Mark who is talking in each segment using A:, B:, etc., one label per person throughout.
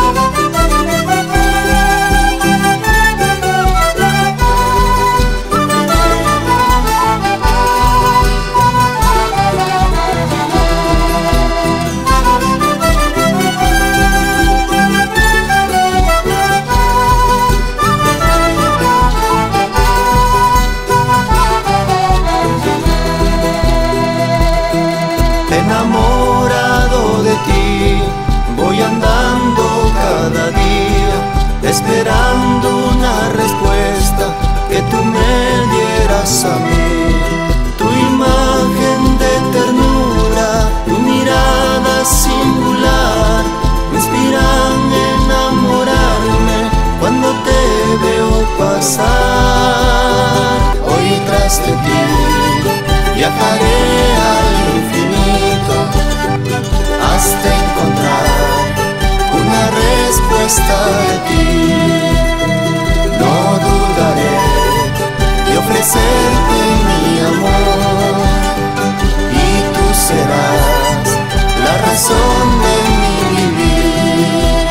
A: Enamorado de ti, voy andando cada día, esperando una respuesta que tú me dieras a mí. Tu imagen de ternura, tu mirada singular, me inspiran a enamorarme cuando te veo pasar. Hoy tras de ti viajaré al infinito hasta encontrar una respuesta de ti. No dudaré de ofrecerte mi amor y tú serás la razón de mi vivir.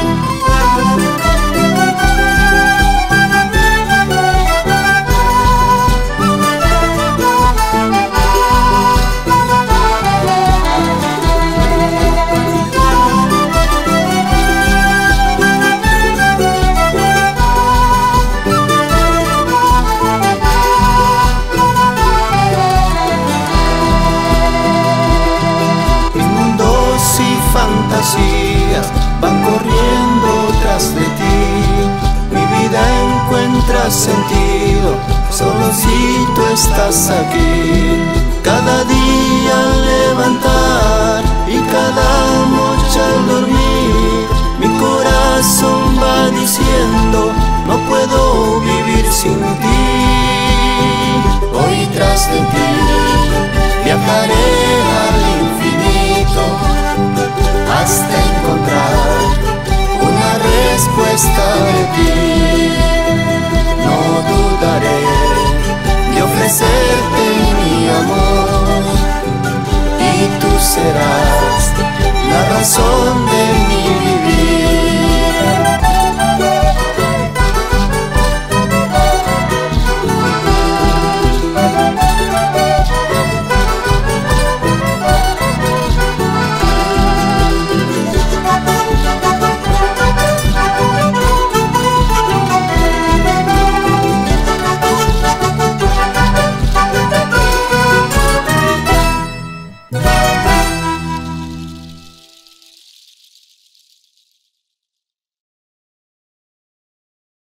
A: Fantasías van corriendo tras de ti, mi vida encuentra sentido solo si tú estás aquí. Cada día al levantar y cada noche al dormir, mi corazón va diciendo no puedo vivir sin ti. Hoy tras de ti viajaré al infinito hasta encontrar una respuesta de ti. No dudaré de ofrecerte mi amor y tú serás la razón de